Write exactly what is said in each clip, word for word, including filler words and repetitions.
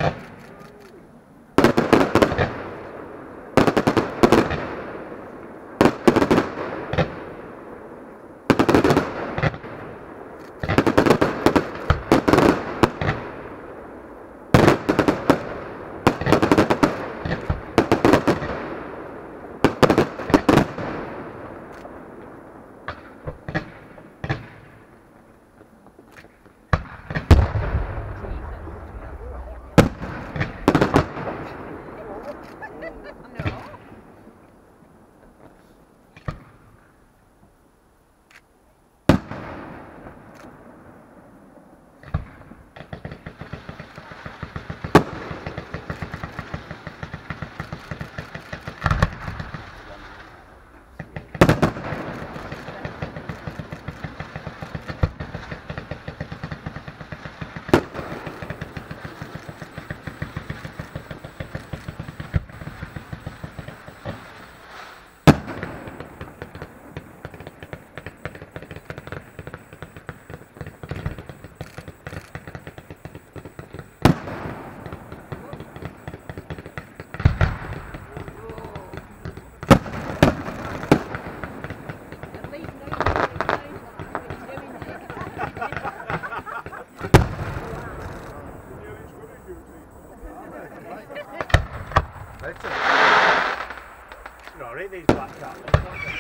Rory, these black cat ones, aren't they?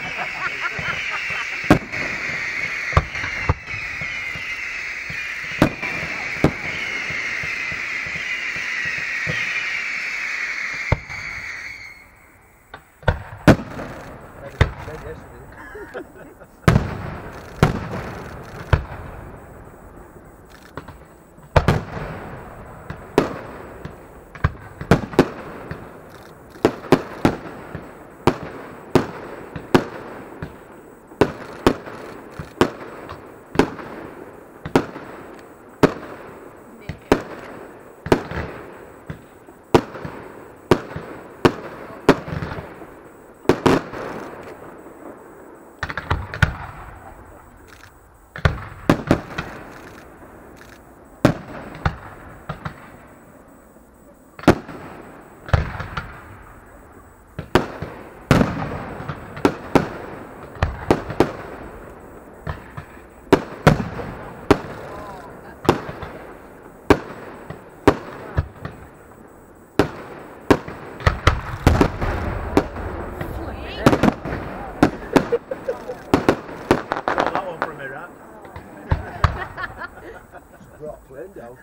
Brought plane down.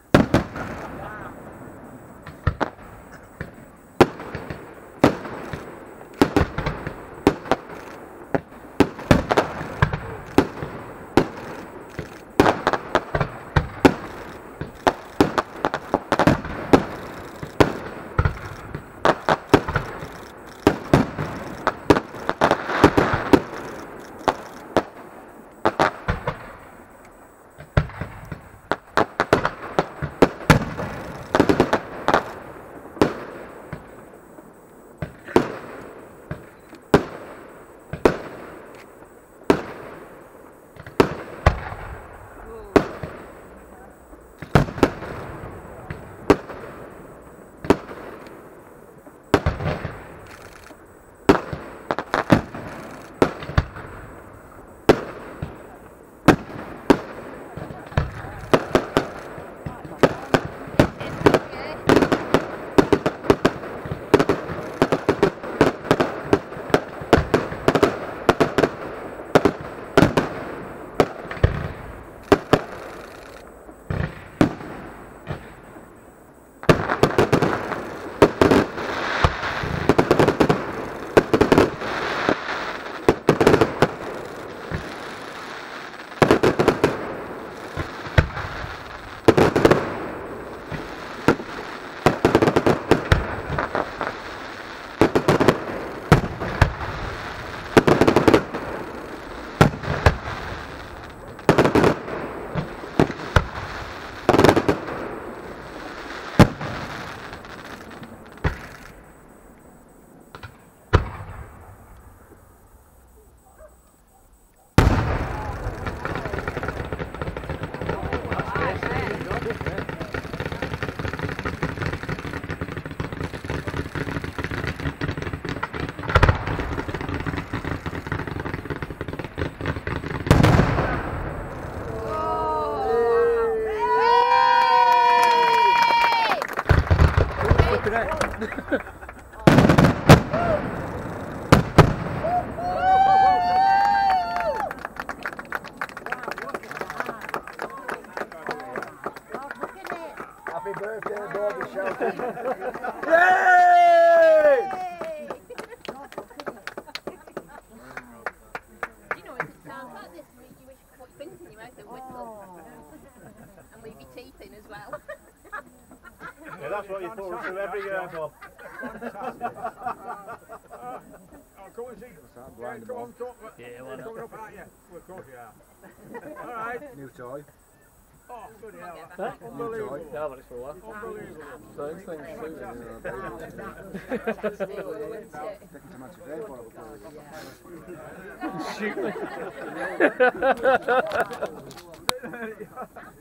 Happy birthday, Bobby shouting. Yay! You know, if it sounds like this, you wish you put pins in your mouth and whistle. And leave your teeth in as well. Yeah, that's what you put through every year, Bob. Oh, come and see. Yeah, come on, talk. Yeah, why You're not? coming up, aren't you? Well, of course you are. All right. New toy. Oh, bloody hell. Huh? Unbelievable. Yeah, I've had it for a while. Unbelievable. Thanks, thanks, Taking too much of day for it. Shoot me.